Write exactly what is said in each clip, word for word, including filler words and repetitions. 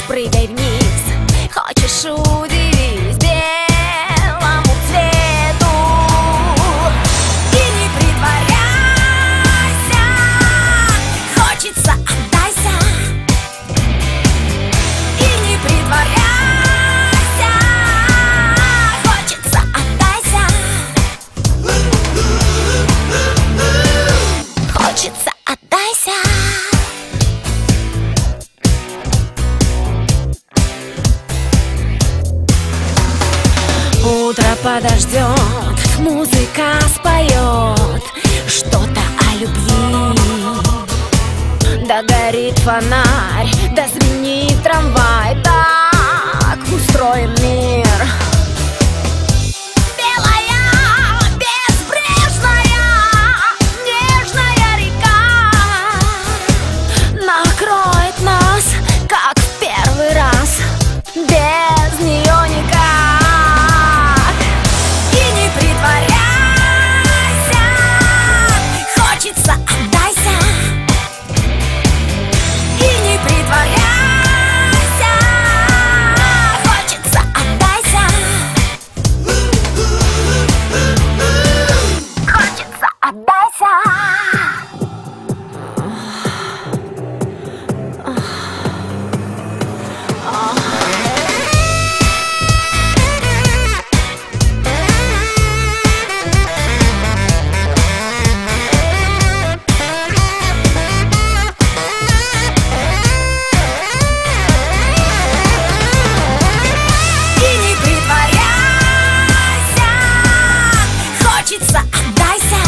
прыгай вниз. Хочешь удивить белому цвету и не притворяйся. Хочется, отдайся и не притворяйся. Хочется, отдайся. Хочется, отдайся. Утро подождет, музыка споет что-то о любви. Да горит фонарь, да звенит трамвай. Так устроен мир. Белая, безбрежная, нежная река накроет нас, как в первый раз. Без нее никак. Хочется, отдайся и не притворяйся. Хочется, отдайся. Хочется, отдайся. Хочется, отдайся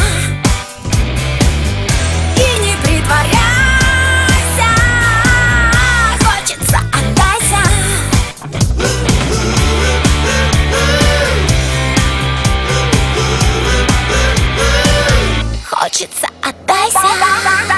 и не притворяйся. Хочется, отдайся. Хочется, отдайся.